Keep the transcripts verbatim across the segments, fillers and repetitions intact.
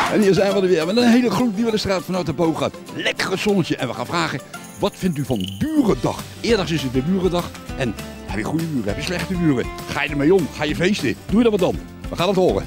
En hier zijn we er weer met een hele groep die we de straat vanuit de boog gaat. Lekkere zonnetje. En we gaan vragen, wat vindt u van Burendag? Eerder is het weer Burendag. En heb je goede buren? Heb je slechte buren? Ga je ermee om? Ga je feesten? Doe je dat wat dan? We gaan het horen.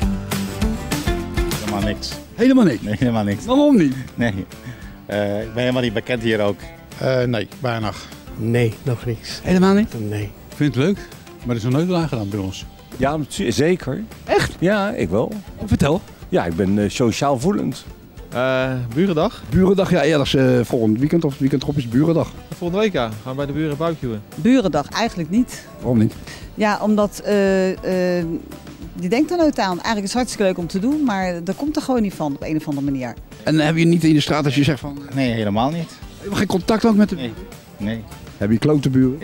Helemaal niks. Helemaal niks? Nee, helemaal niks. Waarom niet? Nee. Uh, ik ben helemaal niet bekend hier ook. Uh, nee, weinig. Nee, nog niks. Helemaal niet? Nee. Ik vind het leuk, maar er is nog nooit wel aangedaan bij ons. Ja, zeker. Echt? Ja, ik wel. Vertel. Ja, ik ben uh, sociaal voelend. Uh, burendag? Burendag, ja, eerder uh, volgend weekend of het weekend erop is Burendag. Volgende week ja, gaan we bij de buren barbecuen. Burendag eigenlijk niet. Waarom niet? Ja, omdat uh, uh, je denkt er nooit aan. Eigenlijk is het hartstikke leuk om te doen, maar dat komt er gewoon niet van op een of andere manier. En heb je niet in de straat als je zegt van... Nee, helemaal niet. Heb je geen contact ook met de Nee. Nee. Heb je klote buren?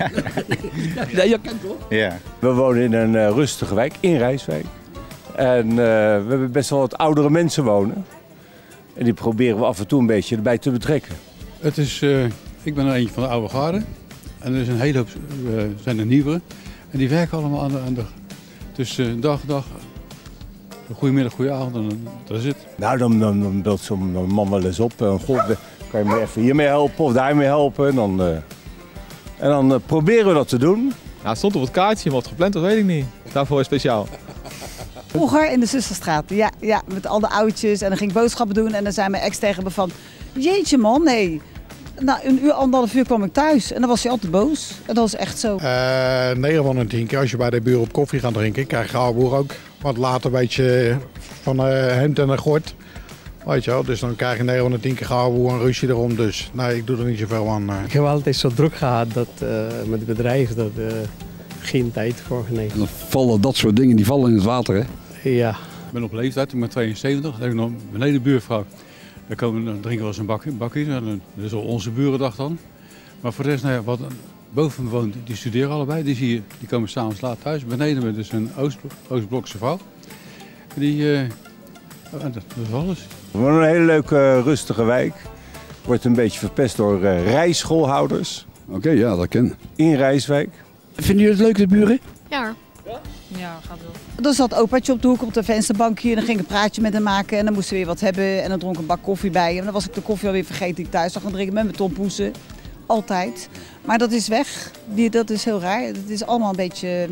Nee, je kent toch? Ja. We wonen in een uh, rustige wijk, in Rijswijk. En uh, we hebben best wel wat oudere mensen wonen. En die proberen we af en toe een beetje erbij te betrekken. Het is, uh, ik ben er eentje van de oude garde. En er is een hele hoop, uh, zijn er nieuwere. En die werken allemaal aan de, aan de dus uh, dag, dag. Goedemiddag, goedenavond en dat is het. Nou, dan, dan, dan belt zo'n man wel eens op. En god, kan je me even hiermee helpen of daarmee helpen? En dan, uh, en dan uh, proberen we dat te doen. Ja, het stond op het kaartje, wat gepland was, weet ik niet. Daarvoor is speciaal. Vroeger in de Zusterstraat, ja, ja, met al de oudjes en dan ging ik boodschappen doen en dan zei mijn ex tegen me van, jeetje man, nee. Na een uur, anderhalf uur kwam ik thuis en dan was hij altijd boos. En dat was echt zo. Uh, negen van de tien keer als je bij de buren op koffie gaat drinken, krijg je oude boer ook. Want later weet je van uh, hemd en een gort. Weet je wel, dus dan krijg je negen van de tien keer gouden boer een ruzie erom. Dus nee, ik doe er niet zoveel aan. Uh. Ik heb altijd zo druk gehad dat, uh, met het bedrijf dat uh, geen tijd voor geneigd. En dan vallen dat soort dingen, die vallen in het water, hè? Ja. Ik ben op leeftijd, ik ben tweeënzeventig. Dan heb ik nog beneden de buurvrouw. Dan, komen, dan drinken we eens een bakje. bakje dat is al onze burendag dan. Maar voor de rest, nou ja, wat boven me woont, die studeren allebei. Die, zie je, die komen s'avonds laat thuis. Beneden me dus een Oostblok, Oostblokse vrouw. Die, uh, dat, dat is alles. We wonen in een hele leuke, uh, rustige wijk. Wordt een beetje verpest door uh, rijschoolhouders. Oké, okay, ja, dat ken. In Rijswijk. Vinden jullie het leuk, de buren? Ja. Ja? Ja, gaat wel. Dan zat opaatje op de hoek op de vensterbankje en dan ging ik een praatje met hem maken en dan moesten we weer wat hebben en dan dronk ik een bak koffie bij. En dan was ik de koffie alweer vergeten die ik thuis zag gaan drinken met mijn tompoesen. Altijd. Maar dat is weg. Die, dat is heel raar. Het is allemaal een beetje...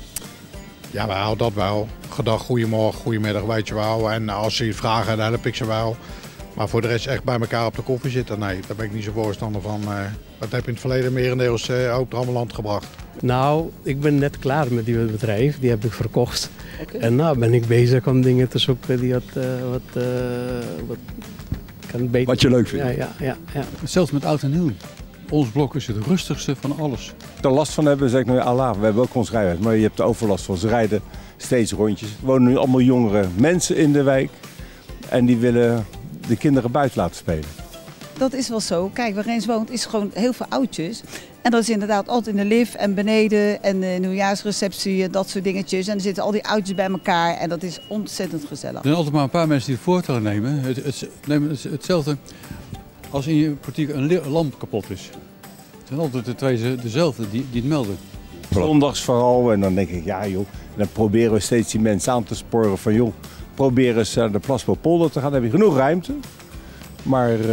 Ja, wij houden dat wel. Gedag, goedemorgen, goedemiddag, weet je wel. En als ze iets vragen, dan help ik ze wel. Maar voor de rest echt bij elkaar op de koffie zitten, nee, daar ben ik niet zo voorstander van. Uh, dat heb je in het verleden merendeels uh, ook allemaal land gebracht. Nou, ik ben net klaar met die bedrijf, die heb ik verkocht. Okay. En nou ben ik bezig om dingen te zoeken die wat, uh, wat, uh, wat kan beter. Wat je leuk vindt. Ja, ja, ja, ja. Zelfs met oud en nieuw. Ons blok is het rustigste van alles. Er last van hebben, zeg ik nou, Allah, we hebben ook ons rijweg, maar je hebt de overlast van. Ze rijden steeds rondjes. Er wonen nu allemaal jongere mensen in de wijk en die willen de kinderen buiten laten spelen. Dat is wel zo. Kijk, waar eens woont is gewoon heel veel oudjes. En dat is inderdaad altijd in de lift en beneden en de nieuwjaarsreceptie en dat soort dingetjes. En er zitten al die oudjes bij elkaar en dat is ontzettend gezellig. Er zijn altijd maar een paar mensen die het voortouw nemen. Het, het, nemen het, hetzelfde als in je portiek een lamp kapot is. Het zijn altijd de twee dezelfde die, die het melden. Zondags vooral en dan denk ik, ja joh, en dan proberen we steeds die mensen aan te sporen van joh, probeer eens naar de Plasboolpolder te gaan, dan heb je genoeg ruimte. Maar uh,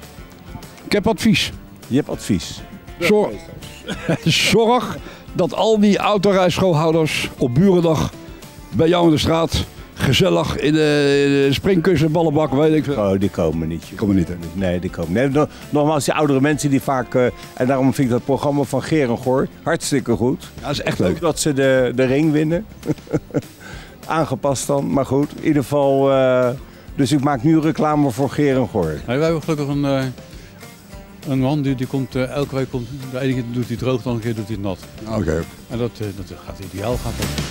ik heb advies. Je hebt advies. Zorg, Zorg dat al die autorijschoolhouders op Burendag bij jou in de straat gezellig in de, in de springkussen, ballenbak, weet ik veel. Oh, die komen niet. Die komen niet, hè? Nee, die komen niet. Nee, nogmaals, die oudere mensen die vaak... Uh, en daarom vind ik dat programma van Geer en Goor hartstikke goed. Ja, dat is echt leuk. Ook dat ze de, de ring winnen. Aangepast dan, maar goed. In ieder geval... Uh, dus ik maak nu reclame voor Geer en Goor. Nee, wij hebben gelukkig een, uh, een man die, die komt uh, elke week... Komt, de ene keer doet hij droog, de andere keer doet hij het nat. Oké. Okay. En dat, uh, dat gaat ideaal. Gaat dat.